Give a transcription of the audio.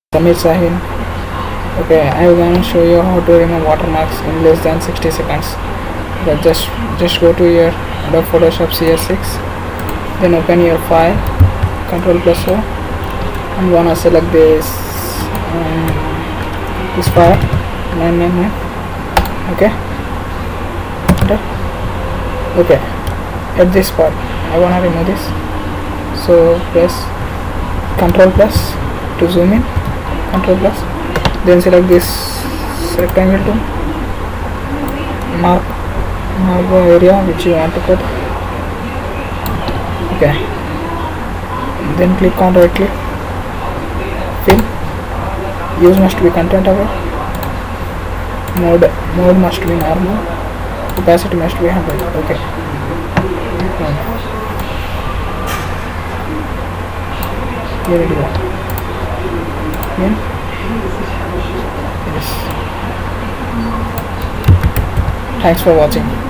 Sahin. Okay, I am going to show you how to remove watermarks in less than 60 seconds. Okay, just go to your Adobe Photoshop CS6, then open your file, Ctrl+O, and wanna select this file 999. Okay, okay. At this part, I wanna remove this. So press Ctrl+ to zoom in. Ctrl+, then select this rectangle tool, mark the area which you want to cut. Okay, then click on right click, fill, use must be content aware, mode must be normal, opacity must be 100. Okay, here it is. Yes. Thanks for watching.